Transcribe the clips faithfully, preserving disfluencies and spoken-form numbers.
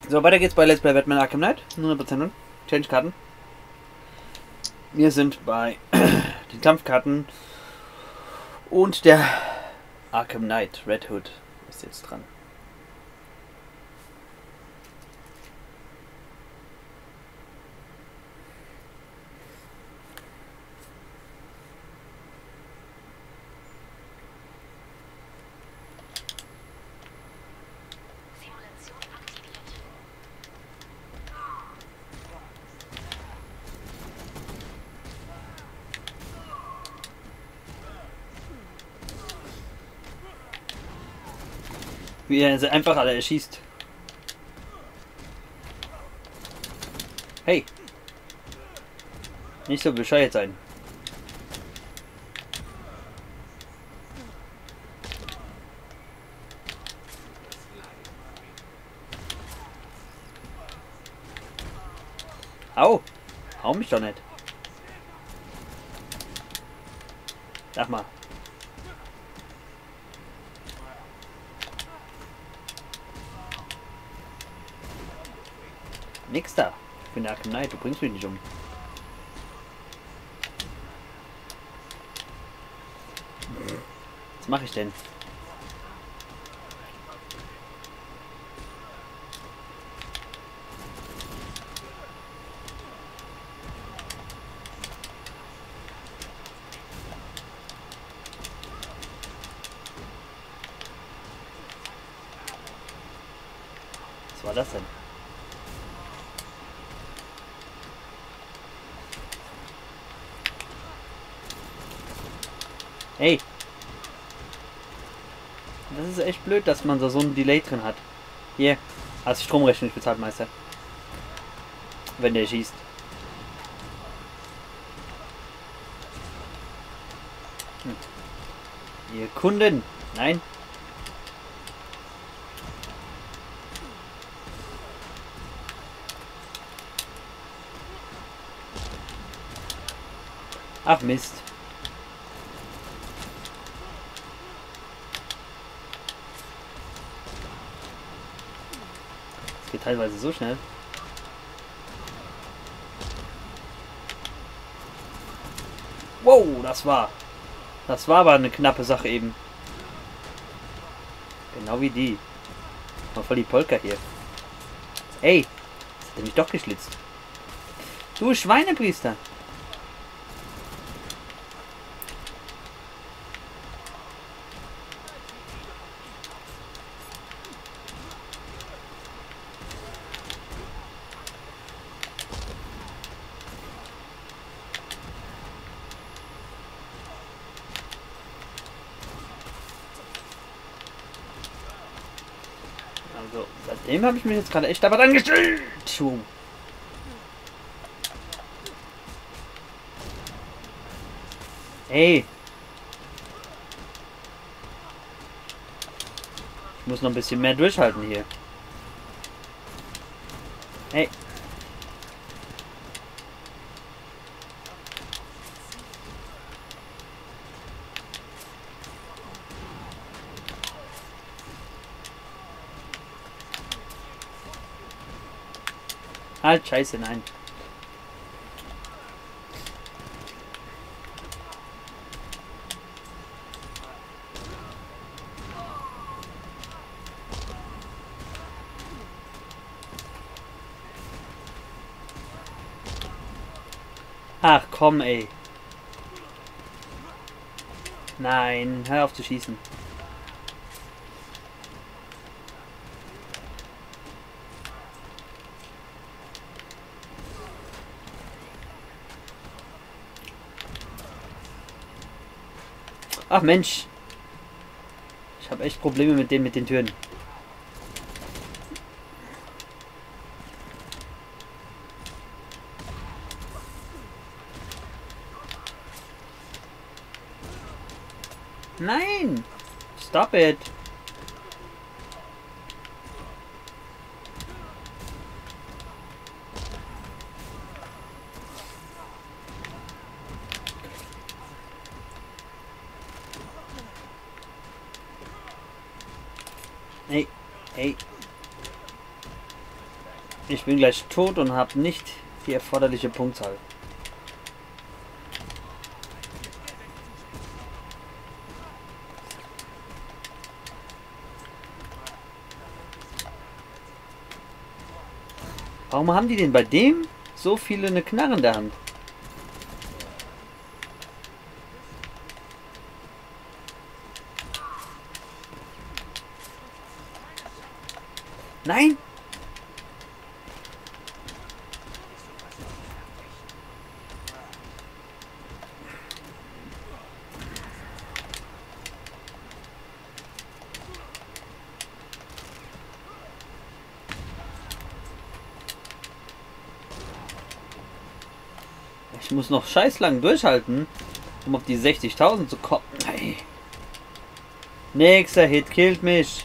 So, weiter geht's bei Let's Play Batman Arkham Knight. hundert Prozent Change-Karten. Wir sind bei den Kampfkarten und der Arkham Knight Red Hood ist jetzt dran. Wie er sie einfach alle erschießt. Hey! Nicht so bescheuert sein. Au! Hau mich doch nicht. Sag mal. Nix da. Ich bin der Arkham Knight, du bringst mich nicht um. Was mache ich denn? Was war das denn? Hey! Das ist echt blöd, dass man da so ein Delay drin hat. Hier, hast du Stromrechnung nicht bezahlt, Meister. Wenn der schießt. Hm. Ihr Kunden! Nein! Ach Mist! Geht teilweise so schnell. Wow, das war. Das war aber eine knappe Sache eben. Genau wie die. Mal voll die Polka hier. Ey, das hat er mich doch geschlitzt. Du Schweinepriester. Also, seitdem habe ich mich jetzt gerade echt aber angestellt. Tschu. Ey. Ich muss noch ein bisschen mehr durchhalten hier. Hey. Halt, scheiße, nein. Ach komm, ey. Nein, hör auf zu schießen. Ach Mensch. Ich habe echt Probleme mit dem mit den Türen. Nein! Stop it! Hey, hey. Ich bin gleich tot und habe nicht die erforderliche Punktzahl. Warum haben die denn bei dem so viele eine Knarre in der Hand? Nein! Ich muss noch scheiß lang durchhalten, um auf die sechzigtausend zu kommen. Hey. Nächster Hit killt mich.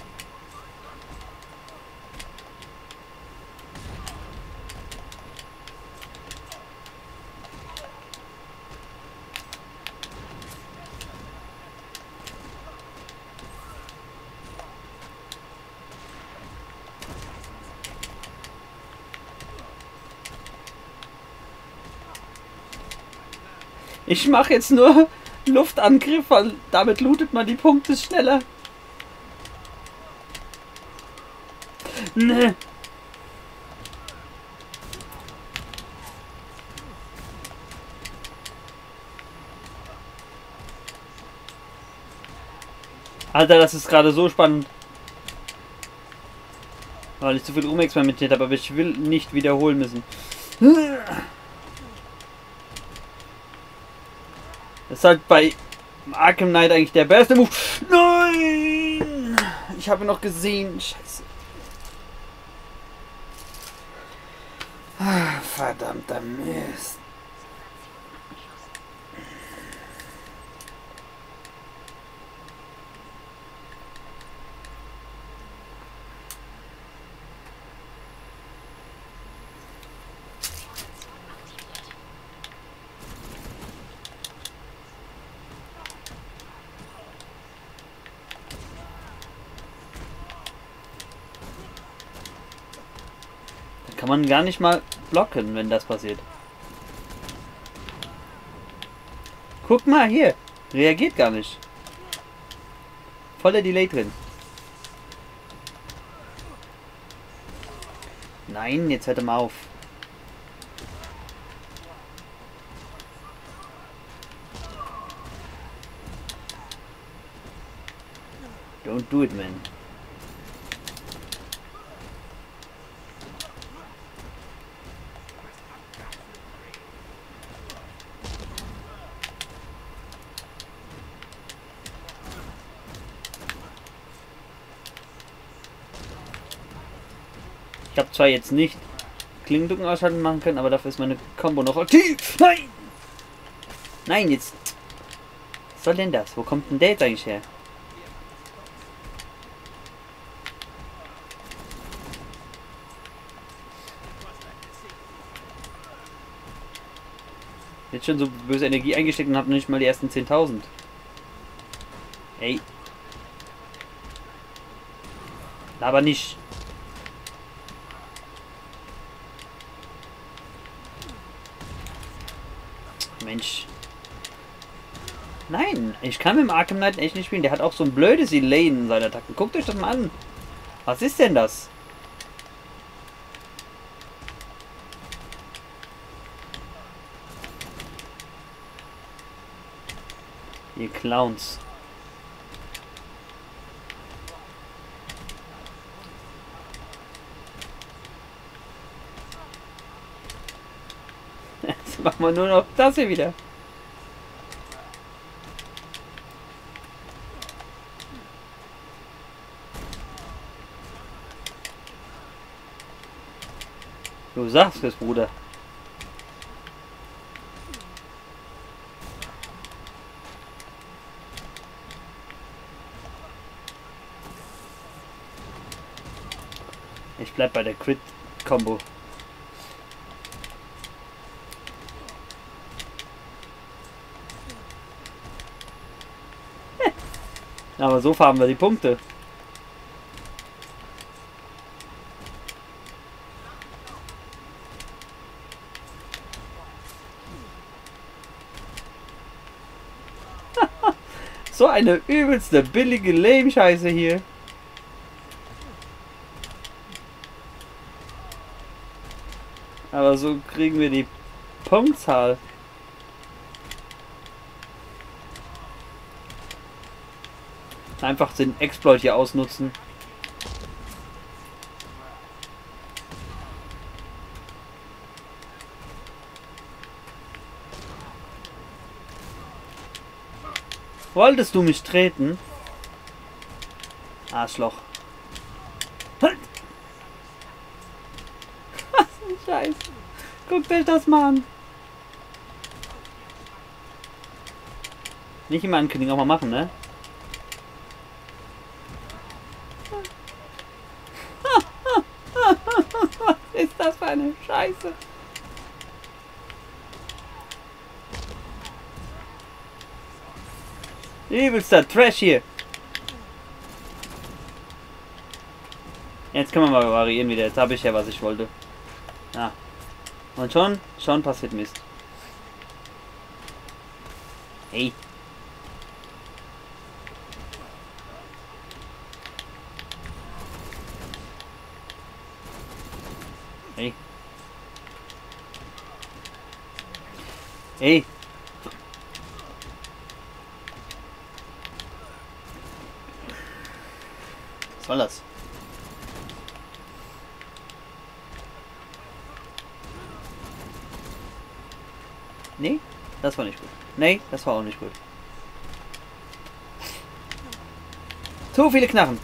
Ich mache jetzt nur Luftangriff, weil damit lootet man die Punkte schneller. Ne. Alter, das ist gerade so spannend. Weil ich zu viel rumexperimentiert habe, aber ich will nicht wiederholen müssen. Das ist halt bei Arkham Knight eigentlich der beste Move. Nein! Ich habe ihn noch gesehen. Scheiße. Ah, verdammter Mist. Kann man gar nicht mal blocken, wenn das passiert. Guck mal hier. Reagiert gar nicht. Voller Delay drin. Nein, jetzt hört er mal auf. Don't do it, man. Ich habe zwar jetzt nicht Klingendrücken ausschalten machen können, aber dafür ist meine Combo noch aktiv. Nein! Nein, jetzt. Was soll denn das? Wo kommt denn der jetzt eigentlich her? Jetzt schon so böse Energie eingesteckt und habe nicht mal die ersten zehntausend. Ey. Aber nicht. Mensch. Nein, ich kann mit dem Arkham Knight echt nicht spielen. Der hat auch so ein blödes Delay in seiner Attacken. Guckt euch das mal an. Was ist denn das? Ihr Clowns. Jetzt machen wir nur noch das hier wieder. Du sagst es, Bruder. Ich bleib bei der Crit-Kombo. Aber so farben wir die Punkte. So eine übelste billige Lame-Scheiße hier. Aber so kriegen wir die Punktzahl. Einfach den Exploit hier ausnutzen. Wolltest du mich treten? Arschloch. Halt! Was ein Scheiß. Guck dir das mal an. Nicht immer ankündigen, auch mal machen, ne? Was ist das für eine Scheiße? Übelster Trash hier. Jetzt können wir mal variieren wieder. Jetzt habe ich ja, was ich wollte. Ja. Und schon, schon passiert Mist. Hey. Hey. Hey. Was soll das? Nee, das war nicht gut. Nee, das war auch nicht gut. Zu viele Knarren.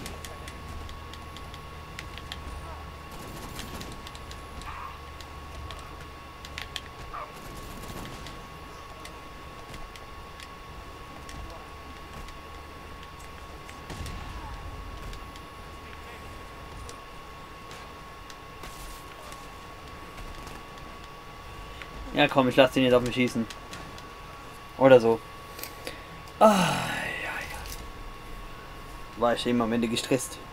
Ja komm, ich lasse den jetzt auf mich schießen. Oder so. Ah, ja, ja. War ich eben am Ende gestresst.